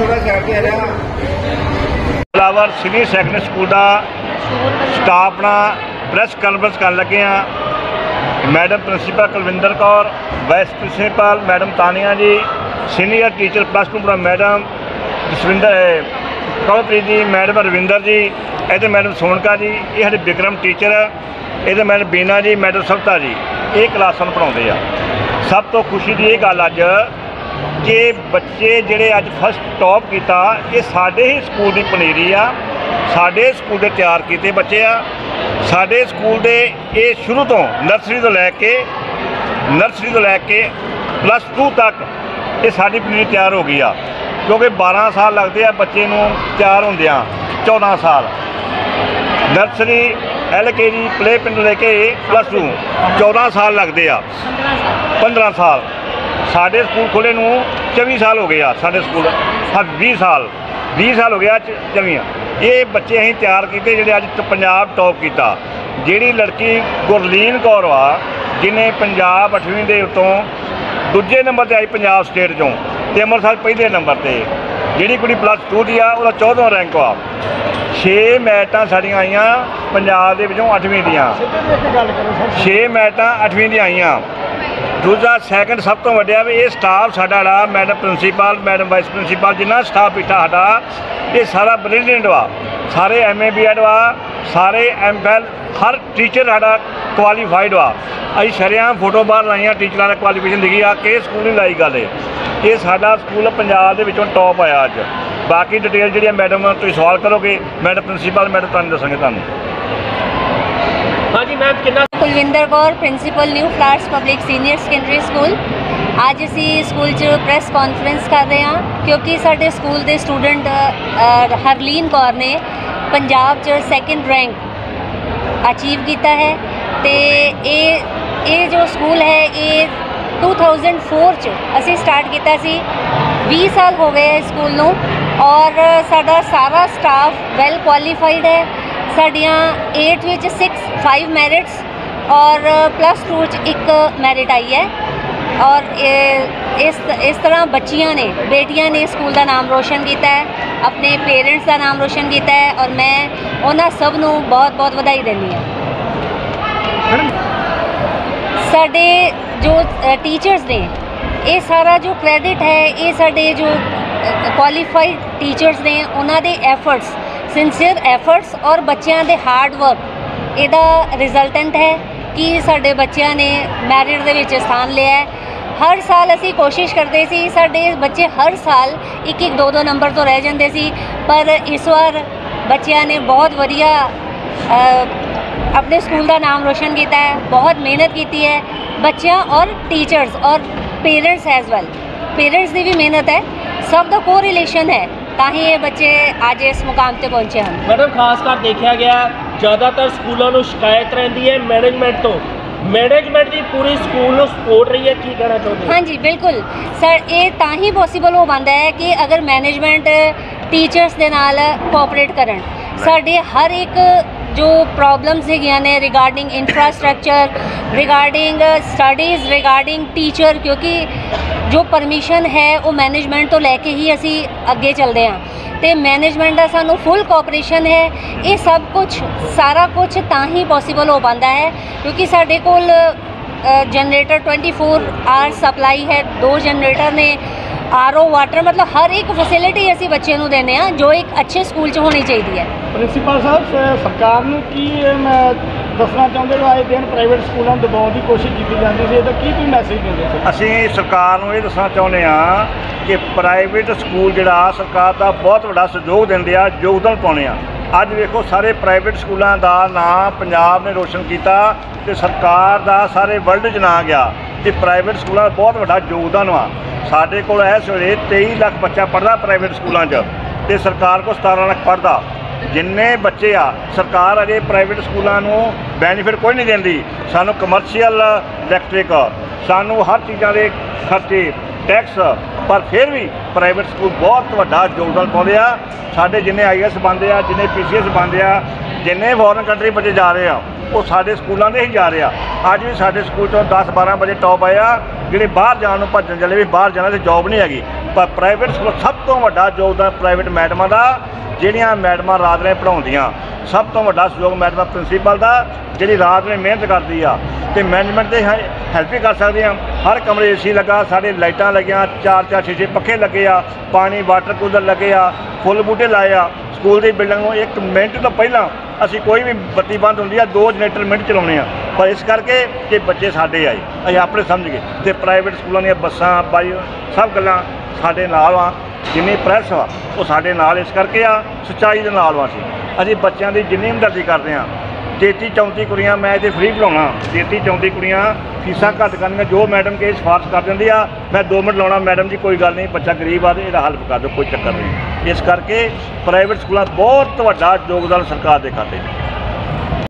थोड़ा साइड पे आ जा। फ्लावर सीनियर सैकेंडरी स्कूल का स्टाफ अपना प्रैस कॉन्फ्रेंस कर लगे हैं। Madam principal Kulwinder Kaur, vice principal madam Tania ji, senior teacher plus 2 madam Jasvinder Kamalpreet ji, madam Ravinder ji, इधर मैडम सोनका जी, ये साढ़े विक्रम टीचर, इधर मैडम बीना जी, मैडम सविता जी, ये क्लासां पढ़ाते हैं। सब तो खुशी की ये गल अज कि बच्चे जिहड़े अज फस्ट टॉप किया ये साडे ही स्कूल की पनीरी आ, साडे स्कूल के तैयार किए बच्चे आ। साडे स्कूल के ये शुरू तो नर्सरी तो लैके प्लस 2 तक ये साडी पनीरी तैयार हो गई आ, क्योंकि 12 साल लगते हैं बच्चे नूं तैयार होंदियां, 14 साल नर्सरी LKG प्ले पिंड लेके प्लस 2 14 साल लगते आ, 15 साल। साढ़े स्कूल खुले नूं 24 साल हो गया, साढ़े स्कूल हाँ 20 साल हो गया 24। ये बच्चे अं तैयार किए जोड़े अज पंजाब टॉप किया। जिहड़ी लड़की गुरलीन कौर वा जिन्हें पंजाब 8वीं के उत्तों दूजे नंबर पर आई पंजाब स्टेट चों, तो अमृतसर पहले नंबर पर। जिहड़ी कुड़ी प्लस 2 दी आ उसका 14वां रैंक आ। 6 मैरिटां साड़ियां आईयां पंजाब दे विचों 8वीं दियां, 6 मैरिटां 8वीं दी आईयां। दूजा सैकेंड सब तो वड्डिया भी ये स्टाफ साडा madam principal madam vice principal जिन्ना स्टाफ बैठा साडा ये सारा ब्रिलियंट वा, सारे MA BEd वा, सारे MPhil, हर टीचर साडा क्वालीफाइड वा। असीं शरेआम फोटो बाहर लाइया टीचरां ने क्वालीफिकेशन दिखी आ कि स्कूल नहीं लाई गल ये साडा स्कूल पंजाब दे विचों टॉप आया अज। बाकी डिटेल जी मैडम तुसीं सवाल करोगे मैडम प्रिंसीपल मैडम तुहानूं दस्सांगे तुहानूं। हाँ जी मैम कितना। Kulwinder Kaur principal new flowers public senior secondary school. अज असी स्कूल प्रैस कॉन्फ्रेंस कर रहे हैं क्योंकि साडे स्कूल के स्टूडेंट हरलीन कौर ने पंजाब सैकेंड रैंक अचीव किया है। तो ये जो स्कूल है ये 2004 असी स्टार्ट किया सी, 20 साल हो गए स्कूल नूं और साडा सारा स्टाफ वैल क्वालीफाइड है। साड़ियाँ 8 विच 5 मैरिट्स और प्लस 2 1 मैरिट आई है। और इस तरह बच्चियाँ ने बेटियाँ ने स्कूल का नाम रोशन किया है, अपने पेरेंट्स का नाम रोशन किया है और मैं उन्होंने सब नूं बहुत बहुत बधाई देनी है। साडे जो टीचर्स ने ये सारा जो क्रेडिट है ये साडे जो क्वालीफाइड टीचर्स ने उन्होंने एफर्ट्स सिंसीयर एफर्ट्स और बच्चों के हार्ड वर्क इहदा रिजल्टेंट है कि साडे बच्चों ने मैरिट दे विच स्थान लिया है। हर साल असी कोशिश करते सी, साडे बच्चे हर साल 1-1 2-2 नंबर तो रह जाते सी, पर इस बार बच्चों ने बहुत वधिया अपने स्कूल का नाम रोशन किया है, बहुत मेहनत की है बच्चों और टीचर्स और पेरेंट्स एज वेल। पेरेंट्स की भी मेहनत है, सब का को रिलेशन है ताही ये बच्चे आज इस मुकाम पर पहुँचे हैं। मैडम खासकर देखा गया ज़्यादातर स्कूलों को शिकायत रही है मैनेजमेंट तो, मैनेजमेंट की पूरी स्कूल को सपोर्ट रही है, की कहना चाहते हैं? हाँ जी बिल्कुल सर, ये ताही पॉसीबल हो पाता है कि अगर मैनेजमेंट टीचर्स के नाल कोऑपरेट करन। साडे हर एक जो प्रॉब्लम्स है regarding infrastructure, regarding studies, regarding teacher, क्योंकि जो परमिशन है वो मैनेजमेंट तो लैके ही असी अगे चलते हैं तो मैनेजमेंट का सानू फुल कोऑपरेशन है। ये सब कुछ सारा कुछ ताही पॉसीबल हो पाता है क्योंकि साडे कोल जनरेटर 24 आवर्स सप्लाई है, 2 जनरेटर ने, RO वाटर, मतलब हर एक फैसिलिटी असी बच्चे नूं देने हैं जो एक अच्छे स्कूल च होनी चाहिए है। प्रिंसीपल साहब सरकार नूं की मैं दसना चाहते जो आए दिन प्राइवेट स्कूलों दबाने की कोशिश की जाती है, तो की मैसेज देंगे? असी सरकार नूं ये दसना चाहुंदे हां कि प्राइवेट स्कूल जिहड़ा सरकार का बहुत बड़ा सहयोग दिंदे आ, योगदान पाउंदे आ। अज देखो सारे प्राइवेट स्कूलों का नाम पंजाब ने रोशन किया तो सरकार का सारे वर्ल्ड च ना गया कि प्राइवेट स्कूलों का बहुत बड़ा योगदान वा। साढ़े को इस वे 23 लाख बच्चा पढ़ता प्राइवेट स्कूलों तो सरकार को 17 लाख पढ़ता। जिन्ने बच्चे आ सरकार अजे प्राइवेट स्कूलों बैनीफिट कोई नहीं देंदी। सानू कमर्शियल इलैक्ट्रिक सानू हर चीज़ों के खर्चे टैक्स, पर फिर भी प्राइवेट स्कूल बहुत बड़ा योगदान पाते हैं। साढ़े जिन्हें IAS बनते हैं, जिन्हें PCS बनते हैं, जिन्हें फॉरन कंट्री बच्चे जा रहे हैं वो साढ़े स्कूलों के ही जा रहे हैं। अज भी साढ़े स्कूल 10-12 बजे टॉप आया, जिहड़े बाहर जाने भजन चले भी बाहर जाना तो जॉब नहीं हैगी, ਪਰ ਪ੍ਰਾਈਵੇਟ ਸਕੂਲ ਸਭ ਤੋਂ ਵੱਡਾ ਯੋਗਦਾਨ ਪ੍ਰਾਈਵੇਟ ਮੈਡਮਾਂ ਦਾ, ਜਿਹੜੀਆਂ ਮੈਡਮਾਂ ਰਾਤ ਨੇ ਪੜ੍ਹਾਉਂਦੀਆਂ। ਸਭ ਤੋਂ ਵੱਡਾ ਸਹਿਯੋਗ ਮੈਡਮਾਂ ਪ੍ਰਿੰਸੀਪਲ ਦਾ, ਜਿਹੜੀ ਰਾਤ ਨੇ ਮਿਹਨਤ ਕਰਦੀ ਆ। ਤੇ ਮੈਨੇਜਮੈਂਟ ਦੇ ਹੈਲਪ ਵੀ ਕਰ ਸਕਦੇ ਆ। ਹਰ ਕਮਰੇ ਏਸੀ ਲੱਗਾ, ਸਾਡੇ ਲਾਈਟਾਂ ਲੱਗੀਆਂ, 4-4 6 ਪੱਖੇ ਲੱਗੇ ਆ, ਪਾਣੀ ਵਾਟਰ ਕੂਲਰ ਲੱਗੇ ਆ, ਫੁੱਲ ਬੂਟੇ ਲਾਏ ਆ। ਸਕੂਲ ਦੀ ਬਿਲਡਿੰਗ ਨੂੰ 1 ਮਿੰਟ ਤੋਂ ਪਹਿਲਾਂ ਅਸੀਂ ਕੋਈ ਵੀ ਬੱਤੀ ਬੰਦ ਹੁੰਦੀ ਆ 2 ਜਨਰੇਟਰ ਮਿੰਟ ਚਲਾਉਣੇ ਆ। ਪਰ ਇਸ ਕਰਕੇ ਕਿ ਬੱਚੇ ਸਾਡੇ ਆਏ, ਅਸੀਂ ਆਪਣੇ ਸਮਝ ਗਏ। ਅਤੇ ਪ੍ਰਾਈਵੇਟ ਸਕੂਲਾਂ ਦੀਆਂ ਬੱਸਾਂ ਬਾਈ ਸਭ ਗੱਲਾਂ ਸਾਡੇ ਨਾਲ ਆ। ਜਿੰਨੀ ਪ੍ਰੈਸ ਆ ਉਹ ਸਾਡੇ ਨਾਲ ਇਸ ਕਰਕੇ ਆ, ਸੱਚਾਈ ਦੇ ਨਾਲ ਵਾ। ਅਸੀਂ ਬੱਚਿਆਂ ਦੀ ਜਿੰਨੀ ਹਮਦਰਦੀ ਕਰਦੇ ਹਾਂ। 33-34 ਕੁੜੀਆਂ ਮੈਂ ਇੱਥੇ ਫ੍ਰੀ ਪੜ੍ਹਾਉਣਾ। 33-34 ਕੁੜੀਆਂ ਫੀਸਾਂ ਘੱਟ ਕਰਨੀਆਂ, ਜੋ ਮੈਡਮ ਕੇ ਸਿਫਾਰਿਸ਼ ਕਰ ਦਿੰਦੀ ਆ, ਮੈਂ 2 ਮਿੰਟ ਲਾਉਣਾ, ਮੈਡਮ ਜੀ ਕੋਈ ਗੱਲ ਨਹੀਂ, ਬੱਚਾ ਗਰੀਬ ਆ ਤੇ ਇਹਦਾ ਹੱਲ ਕਰ ਦਿਓ, ਕੋਈ ਚੱਕਰ ਨਹੀਂ। ਇਸ ਕਰਕੇ ਪ੍ਰਾਈਵੇਟ ਸਕੂਲਾਂ ਬਹੁਤ ਵੱਡਾ ਯੋਗਦਾਨ ਸਰਕਾਰ ਦੇ ਖਾਤੇ 'ਚ।